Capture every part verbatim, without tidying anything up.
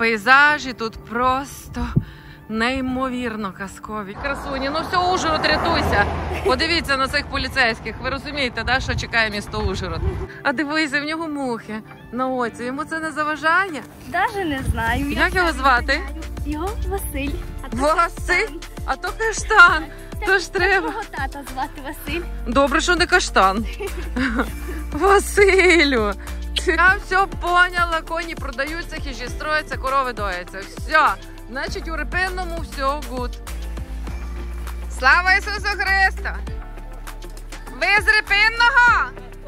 пейзажі тут просто неймовірно казкові. Красуні, ну все, Ужгород, рятуйся. Подивіться на цих поліцейських. Ви розумієте, да, що чекає місто Ужгород? А дивися, в нього мухи на оці. Йому це не заважає? Даже не знаю. Як його звати? Його Василь. А то Василь? А то каштан. То ж треба. Мого тата звати Василь. Добре, що не каштан. Василю. Я все поняла, коні продаються, хижі строяться, корови дояться. Все. Значить, у Репинному все гуд. Слава Ісусу Христу! Ви з Репинного?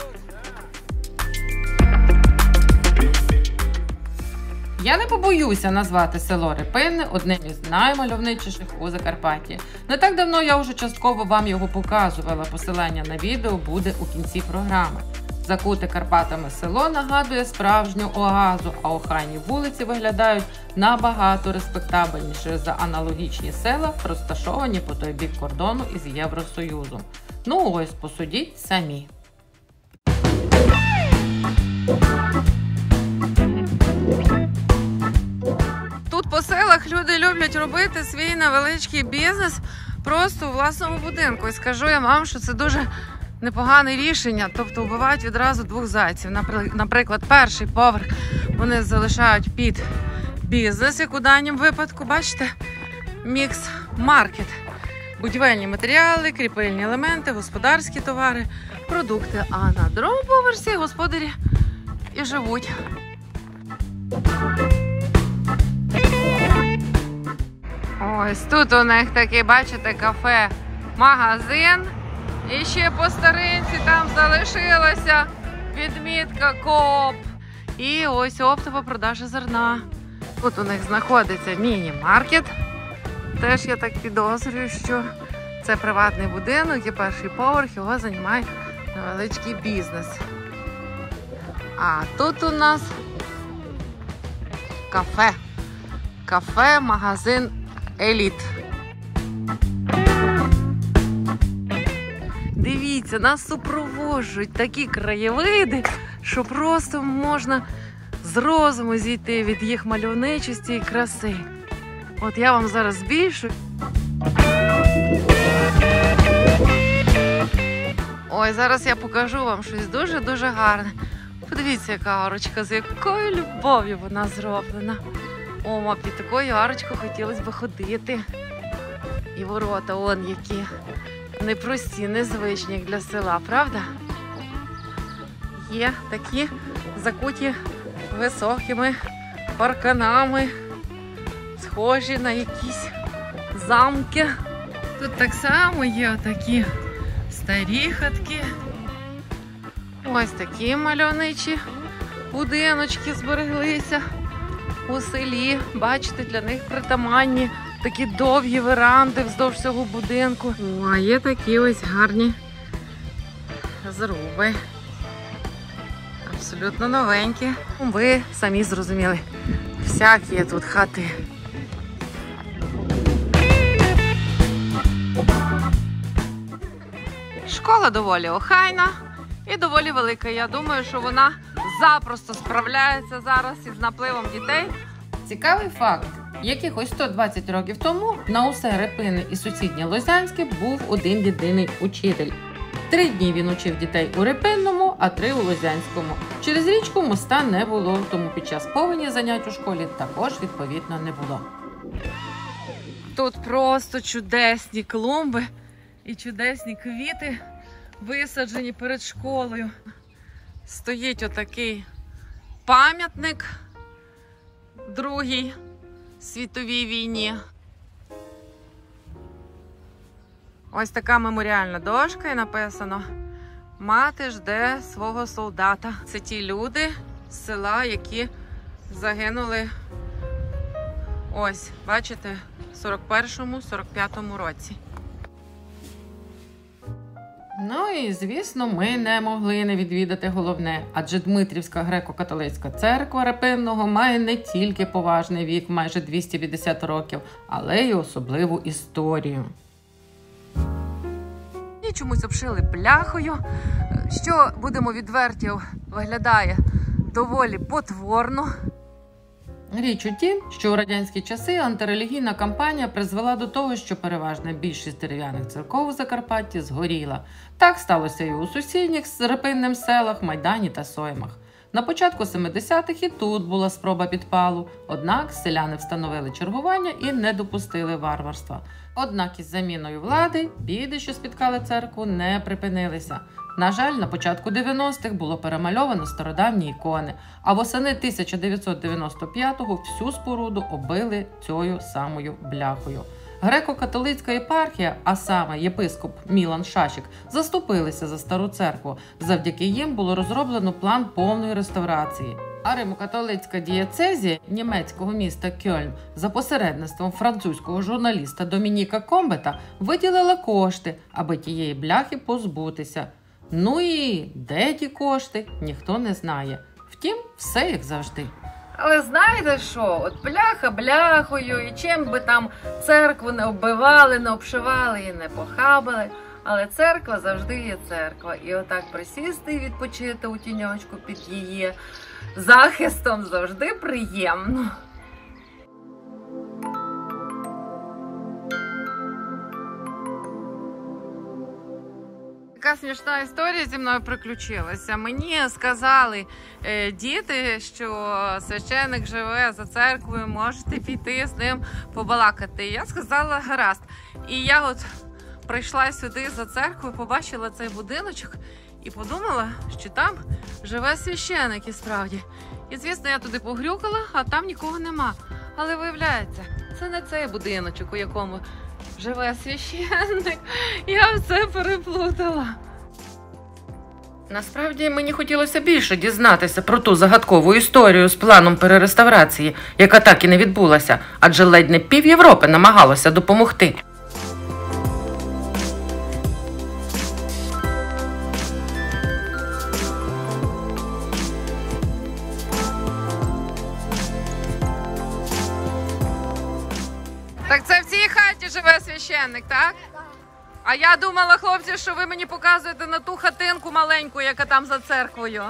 Я не побоюся назвати село Репинне одним із наймальовничіших у Закарпатті. Не так давно я вже частково вам його показувала. Посилання на відео буде у кінці програми. Закуте Карпатами село нагадує справжню оазу, а охайні вулиці виглядають набагато респектабельніше за аналогічні села, розташовані по той бік кордону із Євросоюзом. Ну ось, посудіть самі. Тут по селах люди люблять робити свій невеличкий бізнес просто у власному будинку. І скажу я вам, що це дуже непогане рішення, тобто вбивають відразу двох зайців. Наприклад, перший поверх вони залишають під бізнес, як у даному випадку, бачите, мікс-маркет. Будівельні матеріали, кріпильні елементи, господарські товари, продукти. А на другому поверсі господарі і живуть. Ось тут у них такий, бачите, кафе, магазин. І ще по старинці там залишилася відмітка КООП. І ось оптова продажа зерна. Тут у них знаходиться міні-маркет. Теж я так підозрюю, що це приватний будинок і перший поверх його займає невеличкий бізнес. А тут у нас кафе. Кафе, магазин Еліт. Дивіться, нас супроводжують такі краєвиди, що просто можна з розуму зійти від їх мальовничості і краси. От я вам зараз збільшу. Ой, зараз я покажу вам щось дуже-дуже гарне. Подивіться, яка арочка, з якою любов'ю вона зроблена. О, під такою арочкою хотілося б ходити. І ворота, он які. Непрості, незвичні як для села, правда? Є такі закуті високими парканами, схожі на якісь замки. Тут так само є такі старі хатки. Ось такі мальовничі будиночки збереглися у селі. Бачите, для них притаманні такі довгі веранди вздовж цього будинку. О, а є такі ось гарні зруби. Абсолютно новенькі. Ви самі зрозуміли, всякі є тут хати. Школа доволі охайна і доволі велика. Я думаю, що вона запросто справляється зараз із напливом дітей. Цікавий факт. Якихось сто двадцять років тому на усе Репинне і сусіднє Лозянське був один єдиний учитель. Три дні він учив дітей у Репинному, а три у Лозянському. Через річку моста не було, тому під час повені занять у школі також, відповідно, не було. Тут просто чудесні клумби і чудесні квіти, висаджені перед школою. Стоїть отакий пам'ятник Другій світовій війні. Ось така меморіальна дошка і написано: «Мати жде свого солдата». Це ті люди з села, які загинули, ось, бачите, в сорок першому сорок п'ятому році. Ну і, звісно, ми не могли не відвідати головне, адже Дмитрівська греко-католицька церква Репинного має не тільки поважний вік, майже двісті п'ятдесят років, але й особливу історію. І чомусь обшили бляхою, що, будемо відверті, виглядає доволі потворно. Річ у тім, що у радянські часи антирелігійна кампанія призвела до того, що переважна більшість дерев'яних церков у Закарпатті згоріла. Так сталося і у сусідніх з Репинним селах, Майдані та Соймах. На початку семидесятих і тут була спроба підпалу, однак селяни встановили чергування і не допустили варварства. Однак із заміною влади біди, що спіткали церкву, не припинилися. На жаль, на початку дев'яностих було перемальовано стародавні ікони, а восени тисяча дев'ятсот дев'яносто п'ятого всю споруду оббили цією самою бляхою. Греко-католицька єпархія, а саме єпископ Мілан Шашик, заступилися за стару церкву. Завдяки їм було розроблено план повної реставрації. А римо-католицька дієцезія німецького міста Кьольн за посередництвом французького журналіста Домініка Комбета виділила кошти, аби тієї бляхи позбутися. Ну і де ті кошти, ніхто не знає. Втім, все як завжди. Але знаєте що, от бляха бляхою, і чим би там церкву не оббивали, не обшивали і не похабили, але церква завжди є церква. І отак присісти і відпочити у тіньочку під її захистом завжди приємно. Така смішна історія зі мною приключилася. Мені сказали е, діти, що священик живе за церквою, можете піти з ним побалакати. Я сказала гаразд. І я от прийшла сюди за церквою, побачила цей будиночок і подумала, що там живе священик і справді. І звісно, я туди погрюкала, а там нікого нема. Але виявляється, це не цей будиночок, у якому живе священник. Я все переплутала. Насправді, мені хотілося більше дізнатися про ту загадкову історію з планом перереставрації, яка так і не відбулася, адже ледь не пів Європи намагалося допомогти. Так це в цій хаті живе священник, так? А я думала, хлопці, що ви мені показуєте на ту хатинку маленьку, яка там за церквою.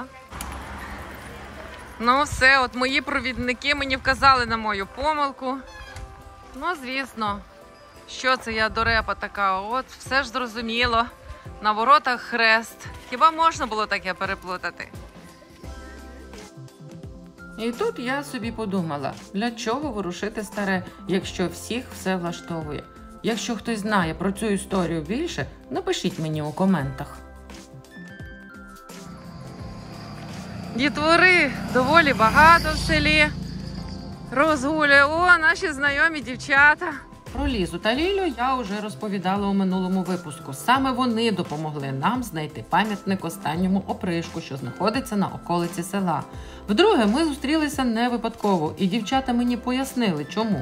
Ну все, от мої провідники мені вказали на мою помилку. Ну, звісно, що це я дурепа така, от все ж зрозуміло. На воротах хрест. Хіба можна було таке переплутати? І тут я собі подумала, для чого ворушити старе, якщо всіх все влаштовує. Якщо хтось знає про цю історію більше, напишіть мені у коментах. Дітвори доволі багато в селі. Розгулює. О, наші знайомі дівчата. Про Лізу та Лілю я вже розповідала у минулому випуску. Саме вони допомогли нам знайти пам'ятник останньому опришку, що знаходиться на околиці села. Вдруге, ми зустрілися не випадково, і дівчата мені пояснили, чому.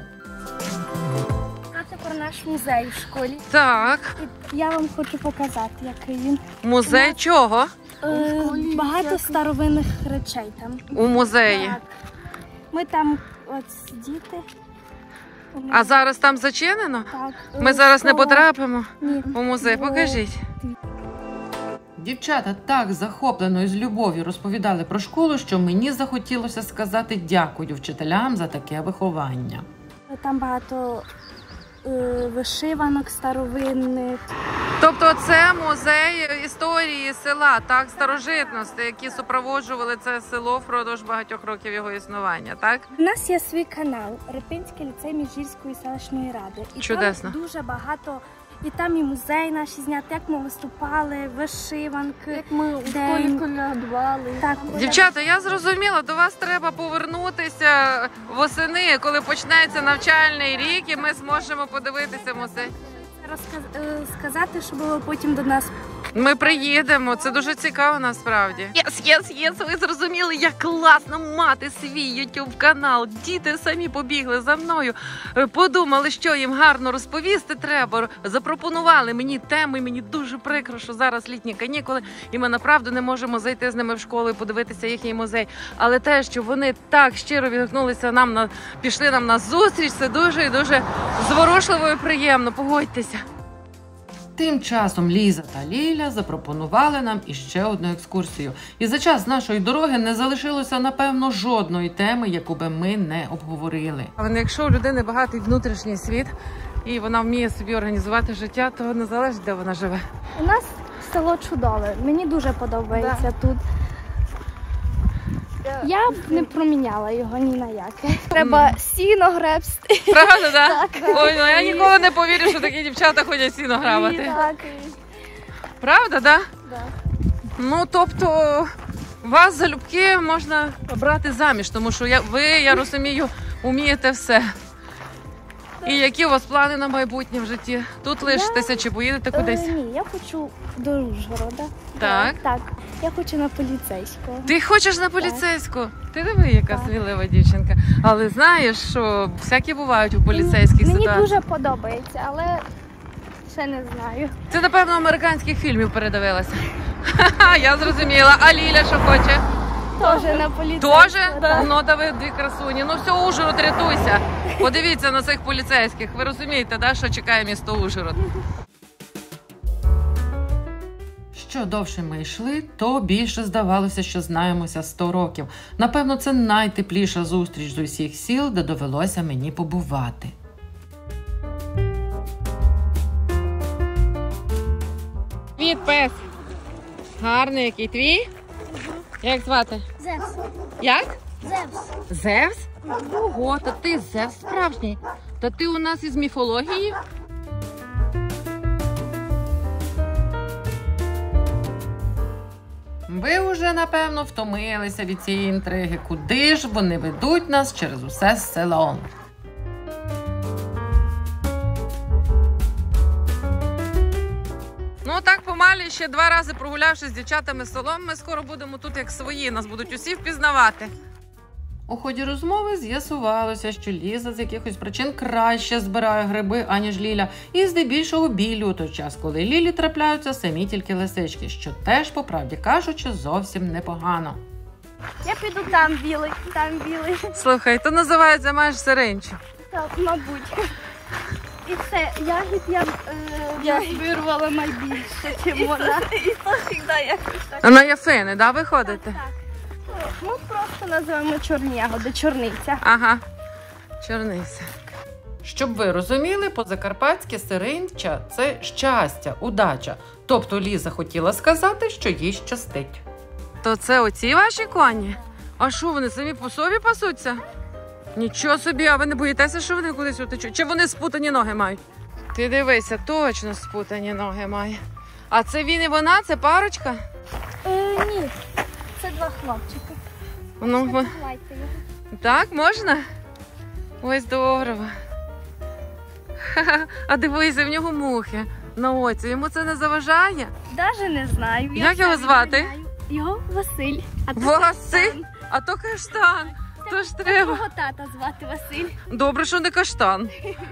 Це про наш музей в школі. Так. Я вам хочу показати, який він. Музей нас... чого? Е, багато старовинних речей там. У музеї? Так. Ми там от діти. А зараз там зачинено? Так. Ми зараз не потрапимо Ні. у музей. Покажіть. Дівчата так захоплено і з любов'ю розповідали про школу, що мені захотілося сказати дякую вчителям за таке виховання. Там багато е, вишиванок старовинних. Тобто це музей історії села, так, старожитності, які супроводжували це село впродовж багатьох років його існування, так? У нас є свій канал Репинський ліцей Міжгірської селищної ради. І чудесно. Там дуже багато, і там і музей наші зняти, як ми виступали, вишиванки. Як ми у школі колядували. Так. Дівчата, я зрозуміла, до вас треба повернутися восени, коли почнеться навчальний рік, і ми зможемо подивитися музей. Розказ... сказати, щоб ви потім до нас. Ми приїдемо, це дуже цікаво насправді. Єс, єс, єс, ви зрозуміли, як класно мати свій ютуб канал. Діти самі побігли за мною, подумали, що їм гарно розповісти треба. Запропонували мені теми, мені дуже прикро, що зараз літні канікули, і ми направду не можемо зайти з ними в школу і подивитися їхній музей. Але те, що вони так щиро відгукнулися нам, на, пішли нам на зустріч, це дуже і дуже зворушливо і приємно, погодьтеся. Тим часом Ліза та Ліля запропонували нам іще одну екскурсію. І за час нашої дороги не залишилося, напевно, жодної теми, яку би ми не обговорили. Але якщо у людини багатий внутрішній світ, і вона вміє собі організувати життя, то не залежить, де вона живе. У нас село чудове. Мені дуже подобається Да. тут. Я б не проміняла його ні на яке. Треба сіно гребсти. Правда, да? Так. Ой, ну я ніколи не повірю, що такі дівчата ходять сіно грабати. Так. Правда, да? Да. Ну, тобто, вас залюбки можна брати заміж, тому що я, ви, я розумію, вмієте все. І які у вас плани на майбутнє в житті? Тут лишитеся чи поїдете кудись? Е, ні, я хочу до Ужгорода. Так. Так. Я хочу на поліцейського. Ти хочеш на поліцейську? Ти диви, яка Так. смілива дівчинка. Але знаєш, що всякі бувають у поліцейських Мені ситуаціях. дуже подобається, але ще не знаю. Ти, напевно, американських фільмів передивилася. Ха-ха, я зрозуміла. А Ліля що хоче? Тоже на поліцейського. Тоже? Так. Ну, та ви дві красуні. Ну все, Ужгород, рятуйся. Подивіться на цих поліцейських. Ви розумієте, да, що чекає місто Ужгород? Що довше ми йшли, то більше здавалося, що знаємося сто років. Напевно, це найтепліша зустріч з усіх сіл, де довелося мені побувати. Привіт, пес. Гарний який. Твій? Як звати? Зевс. Як? Зевс. Зевс? Ого, та ти Зевс справжній. Та ти у нас із міфології? Ви вже, напевно, втомилися від цієї інтриги. Куди ж вони ведуть нас через усе село? Ну так помалі, ще два рази прогулявшись з дівчатами селом, ми скоро будемо тут як свої, нас будуть усі впізнавати. У ході розмови з'ясувалося, що Ліза з якихось причин краще збирає гриби, аніж Ліля, і здебільшого білі у той час, коли Лілі трапляються самі тільки лисички, що теж, по правді кажучи, зовсім непогано. Я піду там білий, там білий. Слухай, то називається маєш сиренчу. Так, мабуть. І це ягід я, е, я вирвала найбільше, чим вона. І завжди якось так. А на яфини, да, ви ходите? Так. Ну, ми просто називаємо чорні ягоди, чорниця. Ага, чорниця. Щоб ви розуміли, позакарпатське сиренча – це щастя, удача. Тобто Ліза хотіла сказати, що їй щастить. То це оці ваші коні? А що, вони самі по собі пасуться? Нічого собі, а ви не боїтеся, що вони кудись утечуть? Чи вони спутані ноги мають? Ти дивися, точно спутані ноги має. А це він і вона? Це парочка? Е, ні, це два хлопчики. Ну, ми- Давайте його. Так, можна? Ой, здорово. Ха-ха. А дивися, в нього мухи на оці. Йому це не заважає? Даже не знаю. Я Як його сам не звати? знаю. Його Василь. А то Василь? Каштан. А то каштан. То ж Це треба. мого тата звати Василь. Добре, що не каштан.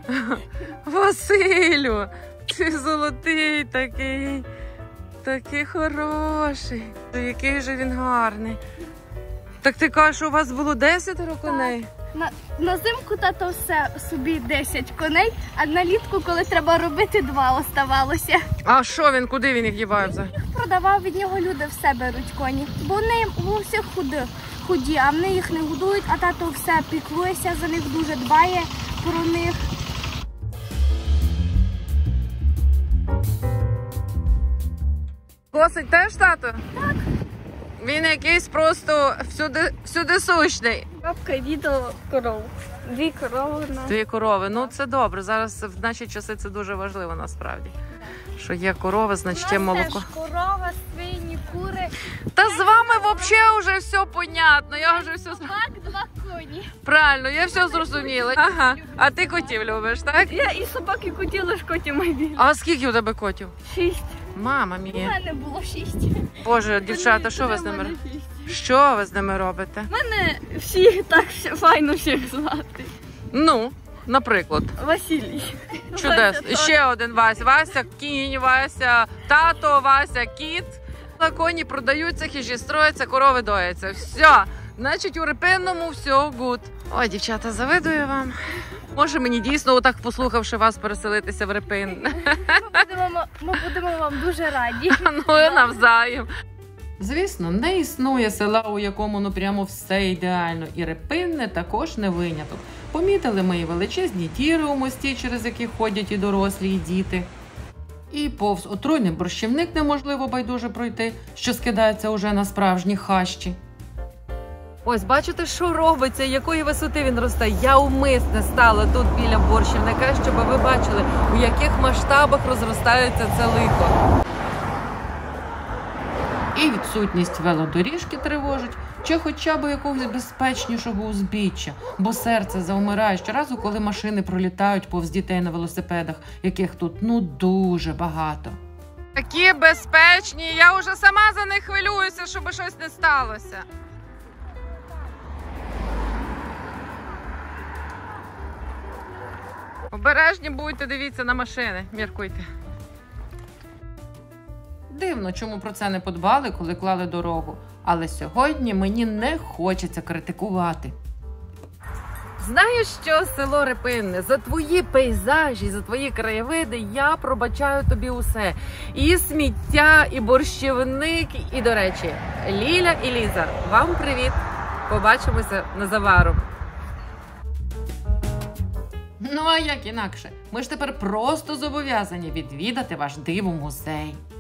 Василю, ти золотий такий. Такий хороший. Який же він гарний. Так ти кажеш, у вас було десятеро коней? На, на зимку тато все собі десять коней, а на літку, коли треба робити, два оставалося. А що він, куди він їх діває взагалі? Продавав, від нього люди все беруть коні. Бо вони у всіх худі, худі, а вони їх не годують, а тато все піклується за них, дуже дбає про них. Косить теж тато? Так. Він якийсь просто всюди, всюди сущний. Бабка відео коров. Дві корови на Дві корови, ну це добре. Зараз в наші часи це дуже важливо насправді. Що є корова, значить є молоко. корова, свині, кури, Та з вами взагалі вже все понятно. Я вже все зр- собак, два коні. правильно, я все зрозуміла. Ага. А ти котів любиш, так? Я і собаки і котів, лиш котів мої. А скільки у тебе котів? Шість. Мама У мія. мене було шість. Боже, дівчата, що ви з ними робите? Що ви з ними робите? У мене всі так файно всіх звати. Ну, наприклад. Василій. Чудесно. І ще один Вася. Вася кінь, Вася тато, Вася кіт. На коні продаються, хижі строяться, корови дояться. Все. Значить, у Репинному все гуд. Ой, дівчата, завидую вам. Може мені дійсно, отак послухавши вас, переселитися в Репин? Ми будемо, ми будемо вам дуже раді. Ну і навзаєм. Звісно, не існує села, у якому ну прямо все ідеально. І Репинне також не виняток. Помітили ми і величезні діри у мості, через які ходять і дорослі, і діти. І повз отруйний борщівник неможливо байдуже пройти, що скидається уже на справжні хащі. Ось, бачите, що робиться, якої висоти він росте. Я умисне стала тут біля борщівника, щоб ви бачили, у яких масштабах розростається це лихо. І відсутність велодоріжки тривожить, чи хоча б якогось безпечнішого узбіччя, бо серце завмирає щоразу, коли машини пролітають повз дітей на велосипедах, яких тут ну дуже багато. Такі безпечні, я вже сама за них хвилююся, щоб щось не сталося. Обережні будьте, дивіться на машини, міркуйте. Дивно, чому про це не подбали, коли клали дорогу. Але сьогодні мені не хочеться критикувати. Знаєш що, село Репинне, за твої пейзажі, за твої краєвиди я пробачаю тобі усе. І сміття, і борщівник, і, до речі, Ліля і Ліза, вам привіт! Побачимося незабаром. Ну а як інакше? Ми ж тепер просто зобов'язані відвідати ваш дивомузей.